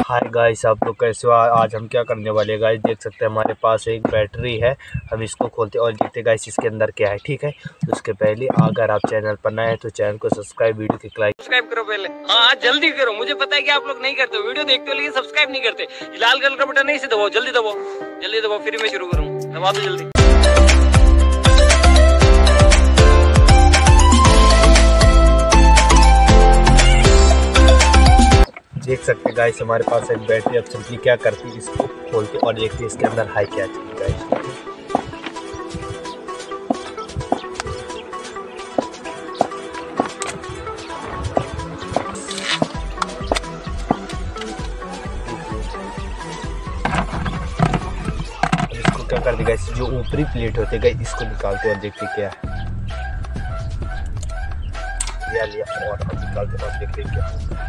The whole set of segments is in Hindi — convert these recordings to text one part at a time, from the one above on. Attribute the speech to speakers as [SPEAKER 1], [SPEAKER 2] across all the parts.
[SPEAKER 1] हाय गाइस, आप लोग कैसे हो। आज हम क्या करने वाले हैं गाइस, देख सकते हैं हमारे पास एक बैटरी है। हम इसको खोलते और देखते गाइस इसके अंदर क्या है। ठीक है, तो उसके पहले अगर आप चैनल पर नए हैं तो चैनल को सब्सक्राइब, वीडियो को लाइक
[SPEAKER 2] सब्सक्राइब करो पहले। हाँ जल्दी करो, मुझे पता है कि आप लोग नहीं करते हो, वीडियो देखते हो लेकिन सब्सक्राइब नहीं करते। लाल कलर का बटन नहीं से दबाओ, जल्दी दबाओ, जल्दी दबाओ, फिर मैं शुरू करूँ। दबा दो जल्दी।
[SPEAKER 1] देख सकते हैं गाइस हमारे पास एक बैटरी। अब सिंपली क्या करती है, इसको खोलते और देखते हैं इसके अंदर है क्या चीज गाइस। इसको क्या करते गाइस, जो ऊपरी प्लेट होते गए इसको निकालते और देखते क्या है। लिया और हम निकालते और देखते क्या है।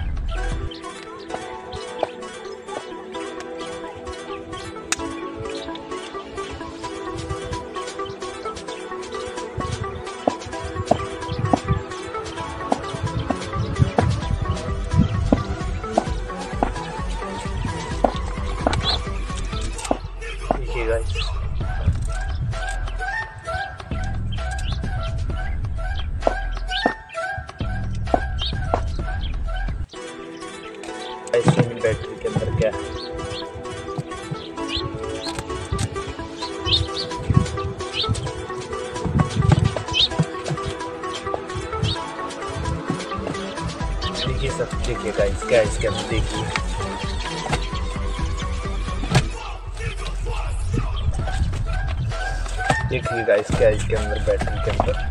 [SPEAKER 1] देखिए गाइस, बैटरी के अंदर क्या है। देखिए सब, देखिए गाइस क्या है इसके अंदर। देखिए गाइस क्या है इसके अंदर, बैटरी के अंदर।